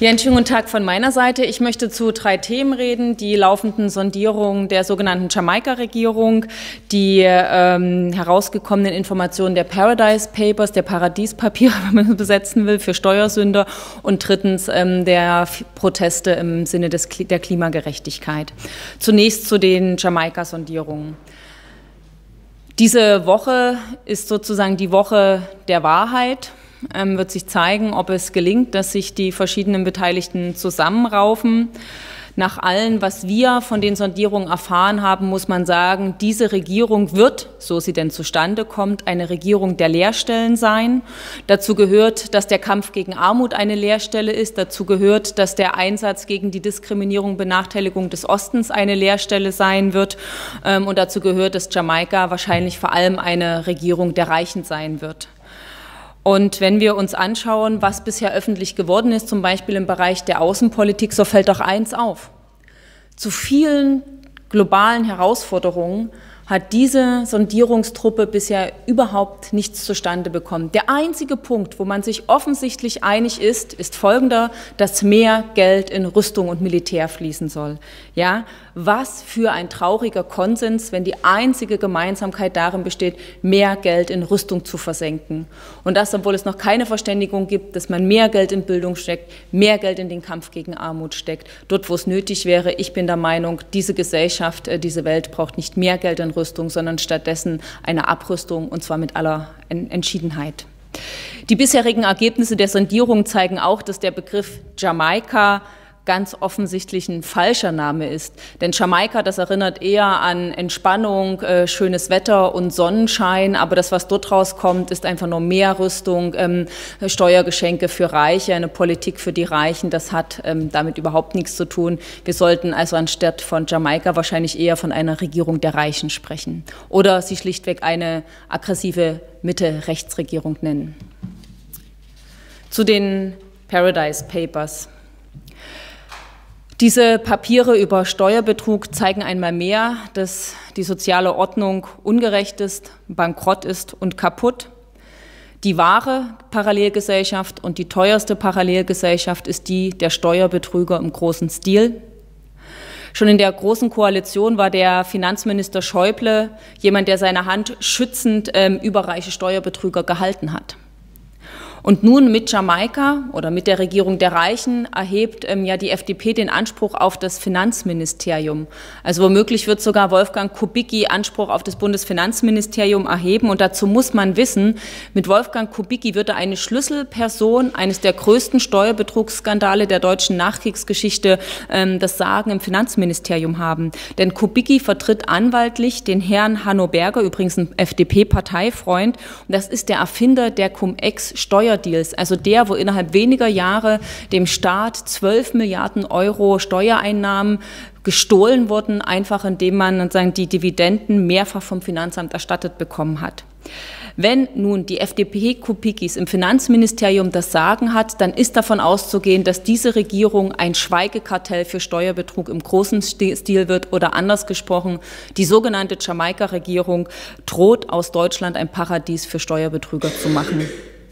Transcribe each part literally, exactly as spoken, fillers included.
Ja, einen schönen guten Tag von meiner Seite. Ich möchte zu drei Themen reden. Die laufenden Sondierungen der sogenannten Jamaika-Regierung, die ähm, herausgekommenen Informationen der Paradise Papers, der Paradiespapiere, wenn man es besetzen will, für Steuersünder und drittens ähm, der Proteste im Sinne des, der Klimagerechtigkeit. Zunächst zu den Jamaika-Sondierungen. Diese Woche ist sozusagen die Woche der Wahrheit. Ähm, wird sich zeigen, ob es gelingt, dass sich die verschiedenen Beteiligten zusammenraufen. Nach allem, was wir von den Sondierungen erfahren haben, muss man sagen, diese Regierung wird, so sie denn zustande kommt, eine Regierung der Leerstellen sein. Dazu gehört, dass der Kampf gegen Armut eine Leerstelle ist. Dazu gehört, dass der Einsatz gegen die Diskriminierung und Benachteiligung des Ostens eine Leerstelle sein wird. Und dazu gehört, dass Jamaika wahrscheinlich vor allem eine Regierung der Reichen sein wird. Und wenn wir uns anschauen, was bisher öffentlich geworden ist, zum Beispiel im Bereich der Außenpolitik, so fällt doch eins auf. Zu vielen globalen Herausforderungen hat diese Sondierungstruppe bisher überhaupt nichts zustande bekommen. Der einzige Punkt, wo man sich offensichtlich einig ist, ist folgender, dass mehr Geld in Rüstung und Militär fließen soll. Ja, was für ein trauriger Konsens, wenn die einzige Gemeinsamkeit darin besteht, mehr Geld in Rüstung zu versenken. Und das, obwohl es noch keine Verständigung gibt, dass man mehr Geld in Bildung steckt, mehr Geld in den Kampf gegen Armut steckt. Dort, wo es nötig wäre, ich bin der Meinung, diese Gesellschaft, diese Welt braucht nicht mehr Geld in Rüstung, sondern stattdessen eine Abrüstung, und zwar mit aller Entschiedenheit. Die bisherigen Ergebnisse der Sondierung zeigen auch, dass der Begriff Jamaika ganz offensichtlich ein falscher Name ist. Denn Jamaika, das erinnert eher an Entspannung, äh, schönes Wetter und Sonnenschein, aber das, was dort rauskommt, ist einfach nur mehr Rüstung, ähm, Steuergeschenke für Reiche, eine Politik für die Reichen. Das hat ähm, damit überhaupt nichts zu tun. Wir sollten also anstatt von Jamaika wahrscheinlich eher von einer Regierung der Reichen sprechen oder sie schlichtweg eine aggressive Mitte-Rechtsregierung nennen. Zu den Paradise Papers. Diese Papiere über Steuerbetrug zeigen einmal mehr, dass die soziale Ordnung ungerecht ist, bankrott ist und kaputt. Die wahre Parallelgesellschaft und die teuerste Parallelgesellschaft ist die der Steuerbetrüger im großen Stil. Schon in der Großen Koalition war der Finanzminister Schäuble jemand, der seine Hand schützend ähm, über reiche Steuerbetrüger gehalten hat. Und nun mit Jamaika oder mit der Regierung der Reichen erhebt ähm, ja die F D P den Anspruch auf das Finanzministerium. Also womöglich wird sogar Wolfgang Kubicki Anspruch auf das Bundesfinanzministerium erheben. Und dazu muss man wissen, mit Wolfgang Kubicki wird er eine Schlüsselperson eines der größten Steuerbetrugsskandale der deutschen Nachkriegsgeschichte ähm, das Sagen im Finanzministerium haben. Denn Kubicki vertritt anwaltlich den Herrn Hanno Berger, übrigens ein F D P-Parteifreund. Und das ist der Erfinder der Cum-Ex-Steuer Deals, also der, wo innerhalb weniger Jahre dem Staat zwölf Milliarden Euro Steuereinnahmen gestohlen wurden, einfach indem man sozusagen die Dividenden mehrfach vom Finanzamt erstattet bekommen hat. Wenn nun die F D P-Kupickis im Finanzministerium das Sagen hat, dann ist davon auszugehen, dass diese Regierung ein Schweigekartell für Steuerbetrug im großen Stil wird oder anders gesprochen, die sogenannte Jamaika-Regierung droht aus Deutschland ein Paradies für Steuerbetrüger zu machen.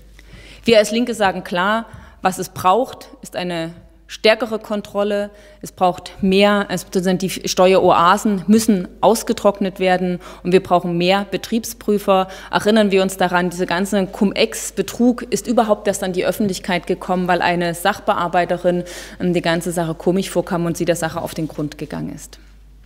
Wir als Linke sagen klar, was es braucht, ist eine stärkere Kontrolle. Es braucht mehr, also die Steueroasen müssen ausgetrocknet werden und wir brauchen mehr Betriebsprüfer. Erinnern wir uns daran, diese ganze Cum-Ex-Betrug ist überhaupt erst an die Öffentlichkeit gekommen, weil eine Sachbearbeiterin die ganze Sache komisch vorkam und sie der Sache auf den Grund gegangen ist.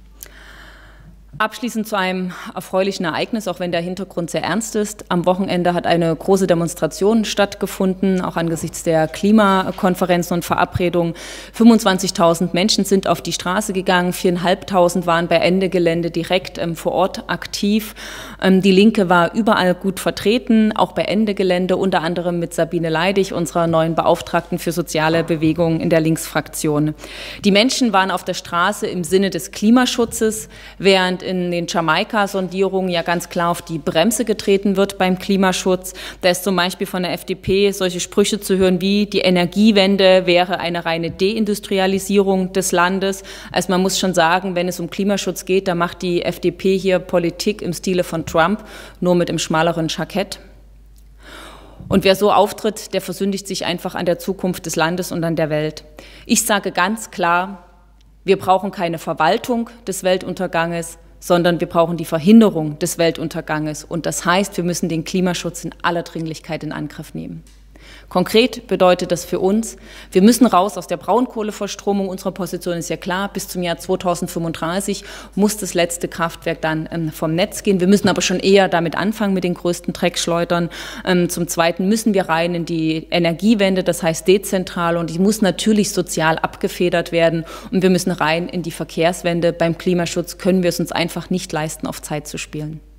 Abschließend zu einem erfreulichen Ereignis, auch wenn der Hintergrund sehr ernst ist. Am Wochenende hat eine große Demonstration stattgefunden, auch angesichts der Klimakonferenzen und Verabredungen. fünfundzwanzigtausend Menschen sind auf die Straße gegangen, viertausendfünfhundert waren bei Ende Gelände direkt ähm, vor Ort aktiv. Ähm, die Linke war überall gut vertreten, auch bei Ende Gelände, unter anderem mit Sabine Leidig, unserer neuen Beauftragten für soziale Bewegungen in der Linksfraktion. Die Menschen waren auf der Straße im Sinne des Klimaschutzes, während in den Jamaika-Sondierungen ja ganz klar auf die Bremse getreten wird beim Klimaschutz. Da ist zum Beispiel von der F D P solche Sprüche zu hören wie, die Energiewende wäre eine reine Deindustrialisierung des Landes. Also man muss schon sagen, wenn es um Klimaschutz geht, da macht die F D P hier Politik im Stile von Trump, nur mit dem schmaleren Jackett. Und wer so auftritt, der versündigt sich einfach an der Zukunft des Landes und an der Welt. Ich sage ganz klar, wir brauchen keine Verwaltung des Weltunterganges, sondern wir brauchen die Verhinderung des Weltunterganges. Und das heißt, wir müssen den Klimaschutz in aller Dringlichkeit in Angriff nehmen. Konkret bedeutet das für uns, wir müssen raus aus der Braunkohleverstromung. Unsere Position ist ja klar, bis zum Jahr zweitausendfünfunddreißig muss das letzte Kraftwerk dann ähm, vom Netz gehen. Wir müssen aber schon eher damit anfangen, mit den größten Dreckschleudern. Ähm, zum Zweiten müssen wir rein in die Energiewende, das heißt dezentral, und die muss natürlich sozial abgefedert werden. Und wir müssen rein in die Verkehrswende. Beim Klimaschutz können wir es uns einfach nicht leisten, auf Zeit zu spielen.